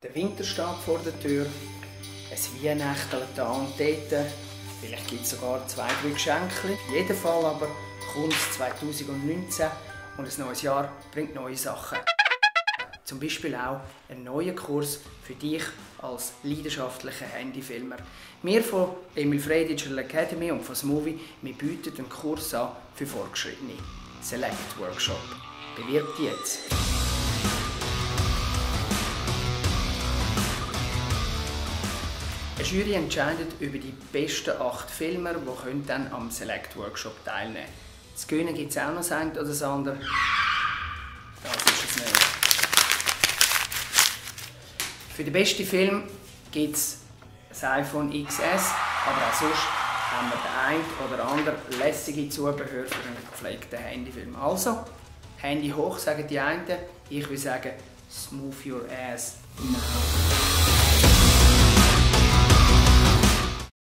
Der Winter steht vor der Tür, ein Weihnachten da und dort. Vielleicht gibt es sogar 2, 3 Geschenke. Auf jeden Fall aber kommt es 2019 und ein neues Jahr bringt neue Sachen. Zum Beispiel auch einen neuen Kurs für dich als leidenschaftlicher Handyfilmer. Wir von Emil Frey Digital Academy und von Smovie bieten einen Kurs an für Fortgeschrittene. Select Workshop. Bewirb dich jetzt! Eine Jury entscheidet über die besten 8 Filmer, die dann am Select Workshop teilnehmen können. Zu gewinnen gibt es auch noch das eine oder das andere. Das ist es nicht. Für den besten Film gibt es das iPhone XS, aber auch sonst haben wir den einen oder anderen lässige Zubehör für einen gepflegten Handyfilm. Also, Handy hoch, sagen die einen. Ich will sagen, smooth your ass now.